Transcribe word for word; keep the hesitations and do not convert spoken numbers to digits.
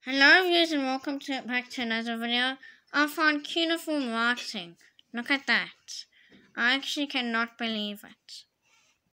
Hello viewers and welcome to, back to another video. I found cuneiform writing. Look at that. I actually cannot believe it.